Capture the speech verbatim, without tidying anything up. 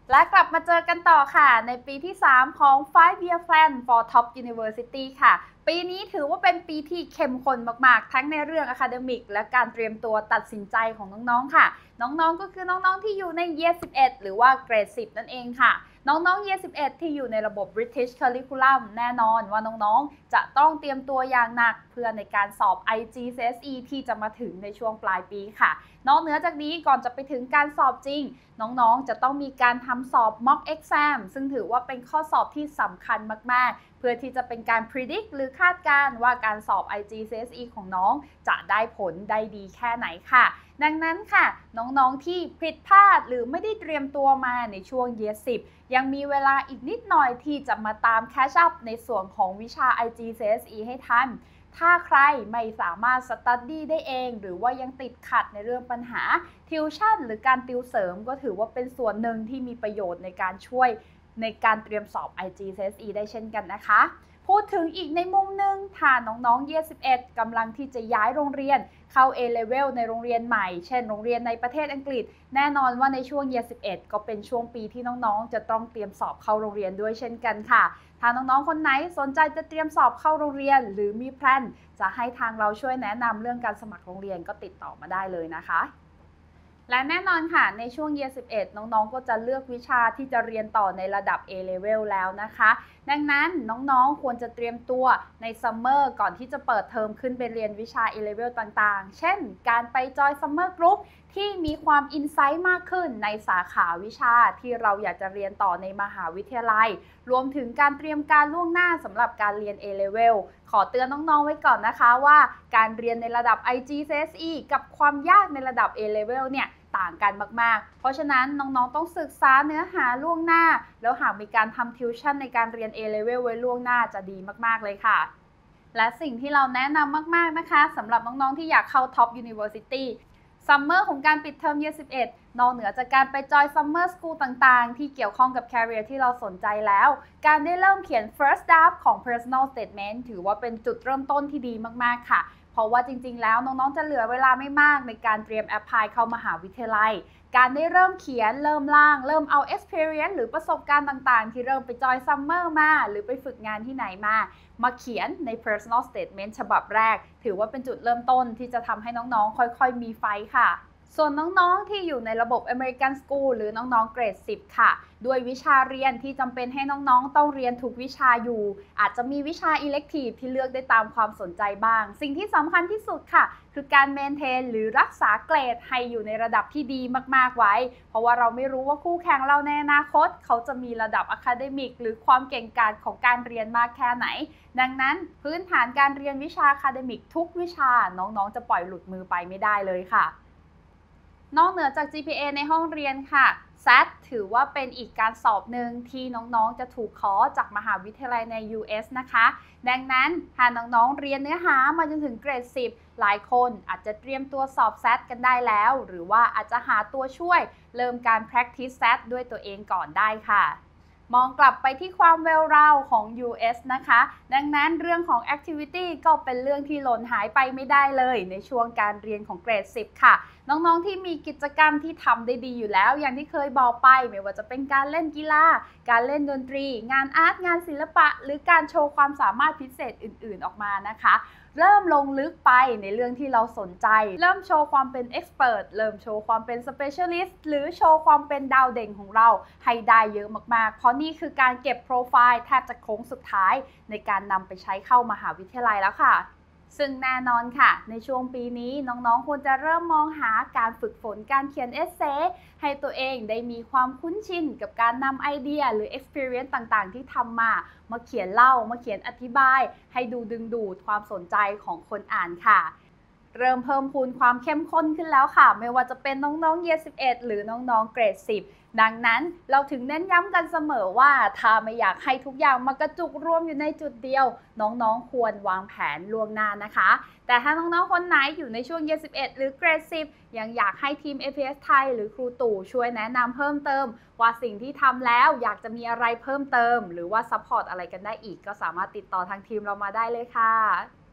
และกลับมาเจอกันต่อค่ะในปีที่สามของ five year plan for top university ค่ะปีนี้ถือว่าเป็นปีที่เข้มข้นมากๆทั้งในเรื่อง academic และการเตรียมตัวตัดสินใจของน้องๆค่ะน้องๆก็คือน้องๆที่อยู่ใน year สิบเอ็ดหรือว่าเกรดสิบนั่นเองค่ะน้องๆ year สิบเอ็ดที่อยู่ในระบบ British Curriculum แน่นอนว่าน้องๆจะต้องเตรียมตัวอย่างหนักเพื่อในการสอบ ไอ จี ซี เอส อี ที่จะมาถึงในช่วงปลายปีค่ะนอกเหนือจากนี้ก่อนจะไปถึงการสอบจริงน้องๆจะต้องมีการทำสอบ mock exam ซึ่งถือว่าเป็นข้อสอบที่สำคัญมากๆเพื่อที่จะเป็นการ predict หรือคาดการณ์ว่าการสอบ ไอ จี ซี เอส อี ของน้องจะได้ผลได้ดีแค่ไหนค่ะดังนั้นค่ะน้องๆที่ผิดพลาดหรือไม่ได้เตรียมตัวมาในช่วง Year สิบยังมีเวลาอีกนิดหน่อยที่จะมาตาม catch up ในส่วนของวิชา ไอ จี ซี เอส อี ให้ทันถ้าใครไม่สามารถ study ได้เองหรือว่ายังติดขัดในเรื่องปัญหา tuition หรือการติวเสริมก็ถือว่าเป็นส่วนหนึ่งที่มีประโยชน์ในการช่วยในการเตรียมสอบ ไอ จี ซี เอส อี ได้เช่นกันนะคะพูดถึงอีกในมุมหนึ่งถ้าน้องๆ Year สิบเอ็ดกำลังที่จะย้ายโรงเรียนเข้า A Level ในโรงเรียนใหม่เช่นโรงเรียนในประเทศอังกฤษแน่นอนว่าในช่วง Year สิบเอ็ดก็เป็นช่วงปีที่น้องๆจะต้องเตรียมสอบเข้าโรงเรียนด้วยเช่นกันค่ะถ้าน้องๆคนไหนสนใจจะเตรียมสอบเข้าโรงเรียนหรือมีแพลนจะให้ทางเราช่วยแนะนำเรื่องการสมัครโรงเรียนก็ติดต่อมาได้เลยนะคะและแน่นอนค่ะในช่วง Year สิบเอ็ดน้องๆก็จะเลือกวิชาที่จะเรียนต่อในระดับ A Level แล้วนะคะดังนั้นน้องๆควรจะเตรียมตัวในซัมเมอร์ก่อนที่จะเปิดเทอมขึ้นไปเรียนวิชา A Level ต่างๆเช่นการไปจอยซัมเมอร์กรุ๊ปที่มีความอินไซต์มากขึ้นในสาขาวิชาที่เราอยากจะเรียนต่อในมหาวิทยาลัยรวมถึงการเตรียมการล่วงหน้าสำหรับการเรียน A Level ขอเตือนน้องๆไว้ก่อนนะคะว่าการเรียนในระดับ ไอ จี ซี เอส อี กับความยากในระดับ A Level เนี่ยต่างกันมากๆเพราะฉะนั้นน้องๆต้องศึกษาเนื้อหาล่วงหน้าแล้วหากมีการทำทิวชั่นในการเรียน A Level ไว้ล่วงหน้าจะดีมากๆเลยค่ะและสิ่งที่เราแนะนำมากๆนะคะสำหรับน้องๆที่อยากเข้า Top Universityซัมเมอร์ของการปิดเทอม Year สิบเอ็ดนอกเหนือจากการไปจอยซัมเมอร์สคูลต่างๆที่เกี่ยวข้องกับ career ที่เราสนใจแล้วการได้เริ่มเขียน first draft ของ personal statement ถือว่าเป็นจุดเริ่มต้นที่ดีมากๆค่ะเพราะว่าจริงๆแล้วน้องๆจะเหลือเวลาไม่มากในการเตรียม apply เข้ามหาวิทยาลัยการได้เริ่มเขียนเริ่มล่างเริ่มเอา experience หรือประสบการณ์ต่างๆที่เริ่มไปจอยซัมเมอร์มาหรือไปฝึกงานที่ไหนมามาเขียนใน personal statement ฉบับแรกถือว่าเป็นจุดเริ่มต้นที่จะทำให้น้องๆค่อยๆมีไฟค่ะส่วนน้องๆที่อยู่ในระบบ American School หรือน้องๆเกรดสิบค่ะด้วยวิชาเรียนที่จำเป็นให้น้องๆต้องเรียนทุกวิชาอยู่อาจจะมีวิชา elective ที่เลือกได้ตามความสนใจบ้างสิ่งที่สำคัญที่สุดค่ะคือการ maintain หรือรักษาเกรดให้อยู่ในระดับที่ดีมากๆไว้เพราะว่าเราไม่รู้ว่าคู่แข่งเราในอนาคตเขาจะมีระดับ academic หรือความเก่งกาจของการเรียนมากแค่ไหนดังนั้นพื้นฐานการเรียนวิชา academic ทุกวิชาน้องๆจะปล่อยหลุดมือไปไม่ได้เลยค่ะนอกเหนือจาก จี พี เอ ในห้องเรียนค่ะ แซท ถือว่าเป็นอีกการสอบหนึ่งที่น้องๆจะถูกขอจากมหาวิทยาลัยใน ยู เอส นะคะดังนั้นหากน้องๆเรียนเนื้อหามาจนถึงเกรดสิบหลายคนอาจจะเตรียมตัวสอบ แซท กันได้แล้วหรือว่าอาจจะหาตัวช่วยเริ่มการ practice แซท ด้วยตัวเองก่อนได้ค่ะมองกลับไปที่ความแวววาวของ ยู เอส นะคะดังนั้นเรื่องของ activity ก็เป็นเรื่องที่หล่นหายไปไม่ได้เลยในช่วงการเรียนของเกรดสิบค่ะน้องๆที่มีกิจกรรมที่ทำได้ดีอยู่แล้วอย่างที่เคยบอกไปไม่ว่าจะเป็นการเล่นกีฬาการเล่นดนตรีงานอาร์ตงานศิลปะหรือการโชว์ความสามารถพิเศษอื่นๆออกมานะคะเริ่มลงลึกไปในเรื่องที่เราสนใจเริ่มโชว์ความเป็นเอ็กซ์เพรสเริ่มโชว์ความเป็นสเปเชียลิสต์หรือโชว์ความเป็นดาวเด่นของเราให้ได้เยอะมากๆเพราะนี่คือการเก็บโปรไฟล์แทบจะโค้งสุดท้ายในการนำไปใช้เข้ามหาวิทยาลัยแล้วค่ะซึ่งแน่นอนค่ะในช่วงปีนี้น้องๆควรจะเริ่มมองหาการฝึกฝนการเขียนเอเซให้ตัวเองได้มีความคุ้นชินกับการนำไอเดียหรือ experience ต่างๆที่ทำมามาเขียนเล่ามาเขียนอธิบายให้ดูดึงดูดความสนใจของคนอ่านค่ะเริ่มเพิ่มพูนความเข้มข้นขึ้นแล้วค่ะไม่ว่าจะเป็นน้องๆ Year สิบเอ็ดหรือน้องๆเกรดสิบดังนั้นเราถึงเน้นย้ำกันเสมอว่าถ้าไม่อยากให้ทุกอย่างมากระจุกรวมอยู่ในจุดเดียวน้องๆควรวางแผนล่วงหน้านะคะแต่ถ้าน้องๆคนไหนอยู่ในช่วง Year สิบเอ็ดหรือเกรดสิบยังอยากให้ทีม เอ พี เอส ไทยหรือครูตู่ช่วยแนะนำเพิ่มเติมว่าสิ่งที่ทำแล้วอยากจะมีอะไรเพิ่มเติมหรือว่าซัพพอร์ตอะไรกันได้อีกก็สามารถติดต่อทางทีมเรามาได้เลยค่ะ